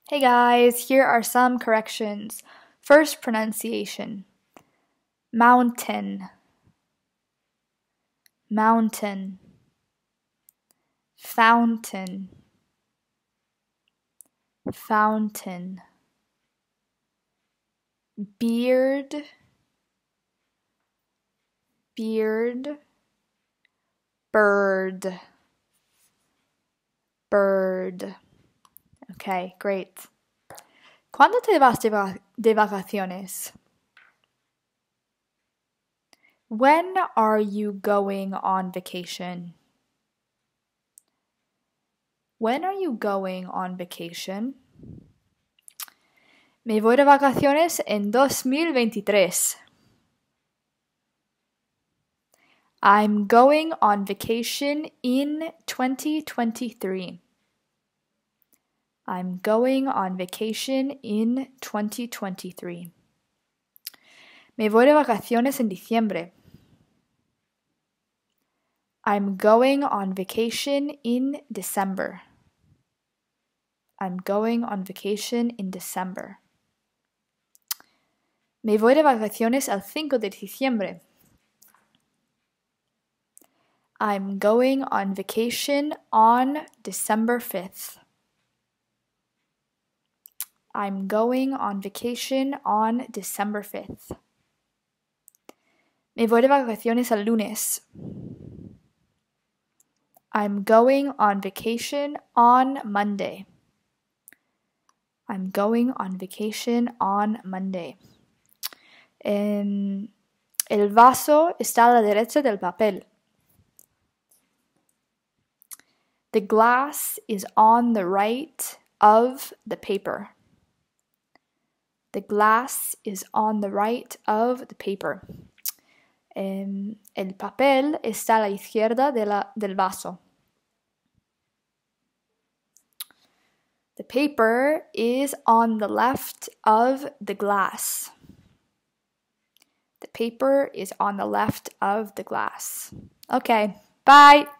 Hey guys, here are some corrections. First pronunciation. Mountain, mountain. Fountain, fountain. Beard, beard. Bird, bird. Okay, great. ¿Cuándo te vas de vacaciones? When are you going on vacation? When are you going on vacation? Me voy de vacaciones en 2023. I'm going on vacation in 2023. I'm going on vacation in 2023. Me voy de vacaciones en diciembre. I'm going on vacation in December. I'm going on vacation in December. Me voy de vacaciones el 5 de diciembre. I'm going on vacation on December 5th. I'm going on vacation on December 5th. Me voy de vacaciones el lunes. I'm going on vacation on Monday. I'm going on vacation on Monday. El vaso está a la derecha del papel. The glass is on the right of the paper. The glass is on the right of the paper. El papel está a la izquierda del vaso. The paper is on the left of the glass. The paper is on the left of the glass. Okay, bye!